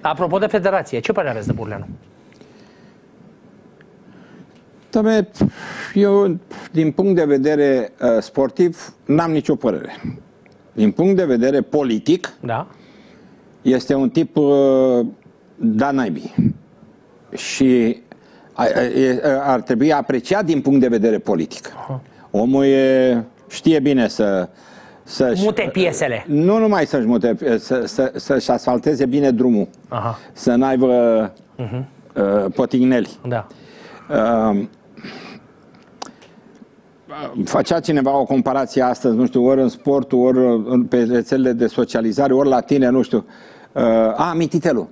Apropo de federație, ce părere aveți de Burleanu? Doamne, eu, din punct de vedere sportiv, n-am nicio părere. Din punct de vedere politic, Da. este un tip da naibii. Și ar trebui apreciat din punct de vedere politic. Omul știe bine să-și mute piesele. Nu numai să-și mute, să-și asfalteze bine drumul. Să n-aibă potigneli. Da. Făcea cineva o comparație astăzi, nu știu, ori în sport, ori pe rețelele de socializare, ori la tine, nu știu. Mititelu.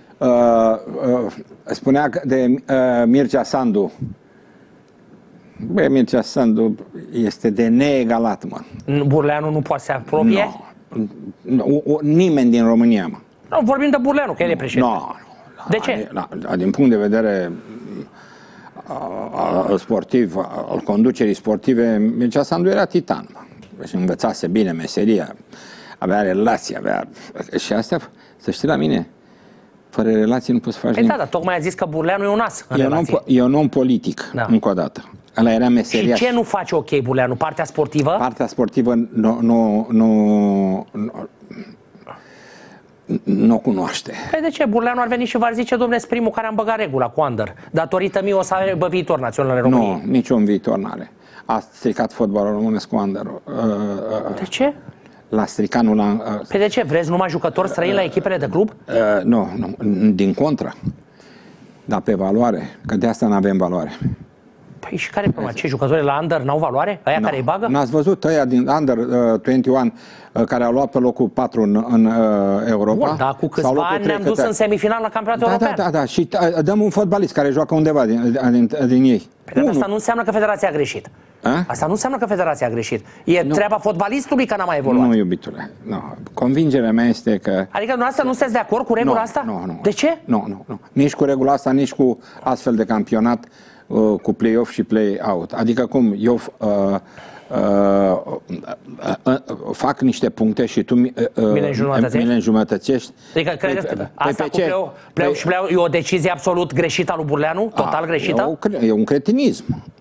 Spunea de Mircea Sandu. Băi, Mircea Sandu este de neegalat, mă. Burleanu nu poate să se apropie? Nimeni din România, mă. Nu, vorbim de Burleanu, că el e președinte. De ce? Din punct de vedere sportiv, al conducerii sportive, Mircea Sandu era titan, mă. Și învățase bine meseria, avea relații, și astea, să știi la mine, fără relații nu poți să faci nimic. Da, dar tocmai a zis că Burleanu e un as în relații. E un om politic, încă o dată. Ăla era meseria. Și ce nu face ok Burleanu? Partea sportivă? Partea sportivă nu o cunoaște. Păi de ce? Burleanu ar veni și v-ar zice, dom'le, primul care am băgat regula cu Under. Datorită mie o să aibă viitor național în România. Nu, niciun viitor n-are. A stricat fotbalul românesc cu Under. De ce? L-a stricat, nu l-a... Păi de ce? Vreți numai jucători străini la echipele de club? Nu, din contră. Dar pe valoare, că de asta n-avem valoare. Păi și care e problema? Ce, jucătorii la Under n-au valoare? Aia care îi bagă? N-ați văzut ăia din Under 21 care au luat pe locul 4 în Europa? Bun, dar cu câțiva ani ne-am dus în semifinal la campionatul european. Da, și dăm un fotbalist care joacă undeva din ei. Păi asta nu înseamnă că federația a greșit. Asta nu înseamnă că federația a greșit. E treaba fotbalistului că n-a mai evoluat. Nu, iubitule. Convingerea mea este că... Adică dumneavoastră nu sunteți de acord cu regula asta? Nu. De ce? Nu. Nici cu regula asta, nici cu astfel de campionat cu play-off și play-out. Adică cum eu fac niște puncte și tu mi le înjumătățești. Adică credeți că asta cu play-off și play-out e o decizie absolut greșită a lui Burleanu? Total greșită? E un cretinism.